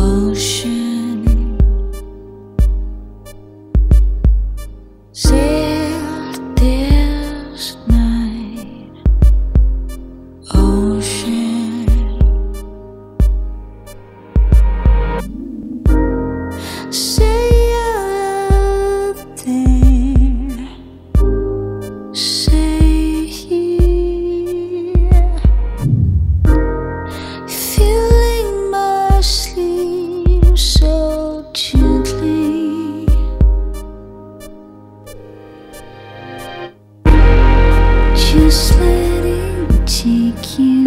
ocean. Sail this night, ocean. Say you're there, say here, feeling my sleep so gently. Just let it take you